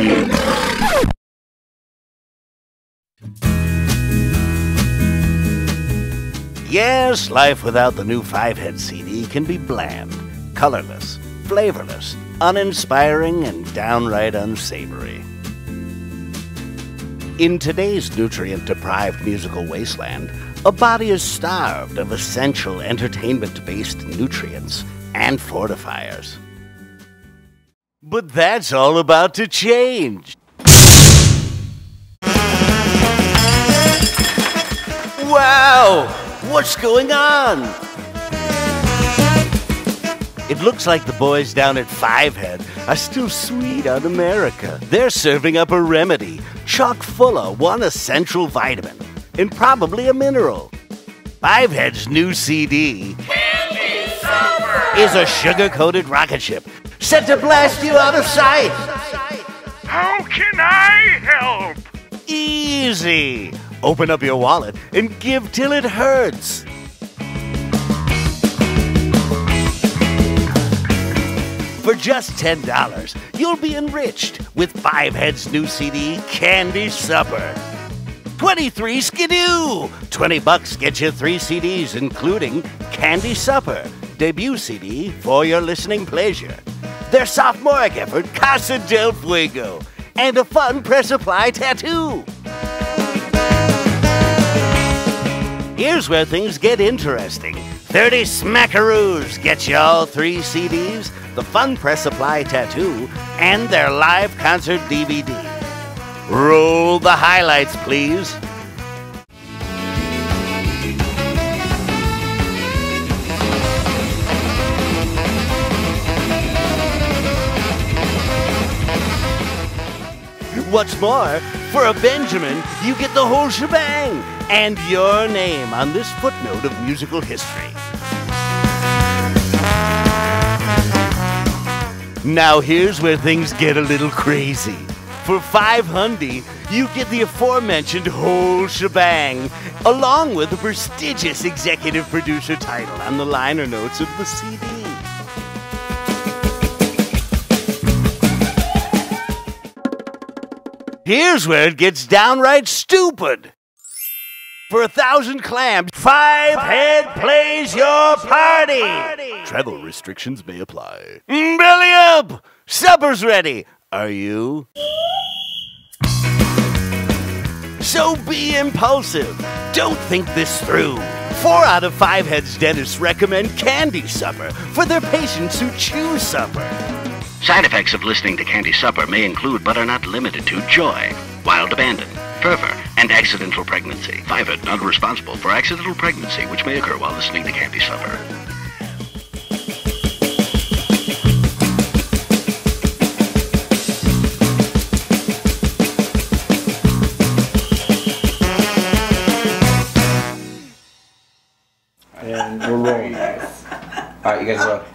Yes, life without the new Five-Head CD can be bland, colorless, flavorless, uninspiring, and downright unsavory. In today's nutrient-deprived musical wasteland, a body is starved of essential entertainment-based nutrients and fortifiers. But that's all about to change. Wow! What's going on? It looks like the boys down at Five-Head are still sweet on America. They're serving up a remedy chock full of one essential vitamin and probably a mineral. Five-Head's new CD Candy Supper is a sugar-coated rocket ship set to blast you out of sight. How can I help? Easy. Open up your wallet and give till it hurts. For just $10, you'll be enriched with Five-Head's new CD, Candy Supper. 23 skidoo! $20 gets you 3 CDs, including Candy Supper, debut CD for your listening pleasure, their sophomoric effort, Casa del Fuego, and a fun press-apply tattoo. Here's where things get interesting. 30 smackaroos get you all 3 CDs, the fun press-apply tattoo, and their live concert DVD. Roll the highlights, please. What's more, for a Benjamin, you get the whole shebang and your name on this footnote of musical history. Now here's where things get a little crazy. For $500, you get the aforementioned whole shebang, along with a prestigious executive producer title on the liner notes of the CD. Here's where it gets downright stupid. For 1,000 clams, Five-Head plays your party. Travel restrictions may apply. Belly up! Supper's ready. Are you? So be impulsive. Don't think this through. 4 out of 5 Head's dentists recommend Candy Supper for their patients who choose supper. Side effects of listening to Candy Supper may include, but are not limited to, joy, wild abandon, fervor, and accidental pregnancy. Five-Head not responsible for accidental pregnancy which may occur while listening to Candy Supper. And we're rolling. All right, you guys